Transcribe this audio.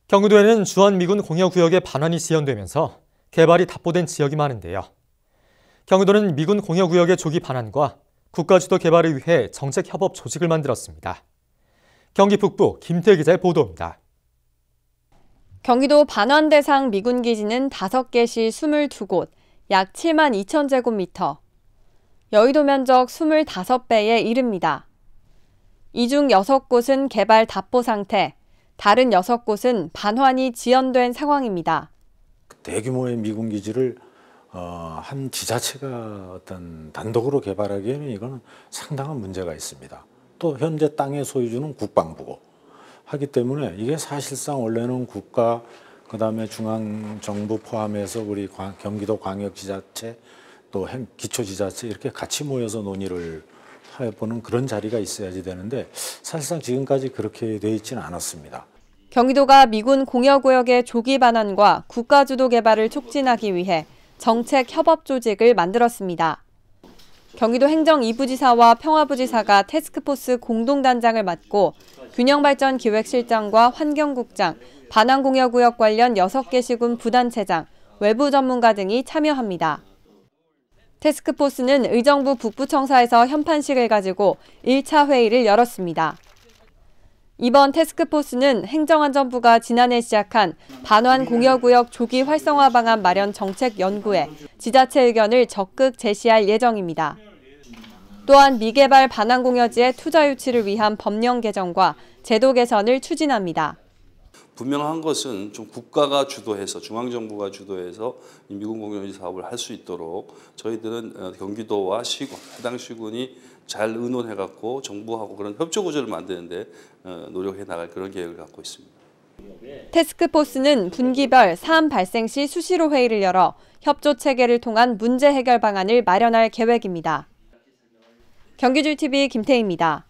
경기도에는 주한미군 공여구역의 반환이 지연되면서 개발이 답보된 지역이 많은데요. 경기도는 미군 공여구역의 조기 반환과 국가주도 개발을 위해 정책협업 조직을 만들었습니다. 경기 북부 김태 기자의 보도입니다. 경기도 반환 대상 미군 기지는 5개시 22곳, 약 7만 2천 제곱미터. 여의도 면적 25배에 이릅니다. 이 중 6곳은 개발 답보 상태, 다른 6곳은 반환이 지연된 상황입니다. 대규모의 미군 기지를 한 지자체가 어떤 단독으로 개발하기에는 이거는 상당한 문제가 있습니다. 또 현재 땅의 소유주는 국방부고 하기 때문에 이게 사실상 원래는 국가 그다음에 중앙정부 포함해서 우리 경기도 광역지자체 또 기초지자체 이렇게 같이 모여서 논의를 해보는 그런 자리가 있어야지 되는데 사실상 지금까지 그렇게 돼 있지는 않았습니다. 경기도가 미군 공여구역의 조기 반환과 국가주도 개발을 촉진하기 위해 정책 협업 조직을 만들었습니다. 경기도 행정 2부지사와 평화부지사가 태스크포스 공동단장을 맡고 균형발전기획실장과 환경국장, 반환공여구역 관련 6개 시군 부단체장, 외부 전문가 등이 참여합니다. 태스크포스는 의정부 북부청사에서 현판식을 가지고 1차 회의를 열었습니다. 이번 태스크포스는 행정안전부가 지난해 시작한 반환 공여구역 조기 활성화 방안 마련 정책 연구에 지자체 의견을 적극 제시할 예정입니다. 또한 미개발 반환 공여지의 투자 유치를 위한 법령 개정과 제도 개선을 추진합니다. 분명한 것은 좀 국가가 주도해서 중앙정부가 주도해서 미군 공여지 사업을 할 수 있도록 저희들은 경기도와 시군, 해당 시군이 잘 의논해갖고 정부하고 그런 협조 구조를 만드는데 노력해 나갈 그런 계획을 갖고 있습니다. 태스크포스는 분기별 사안 발생 시 수시로 회의를 열어 협조 체계를 통한 문제 해결 방안을 마련할 계획입니다. 경기줄TV 김태희입니다.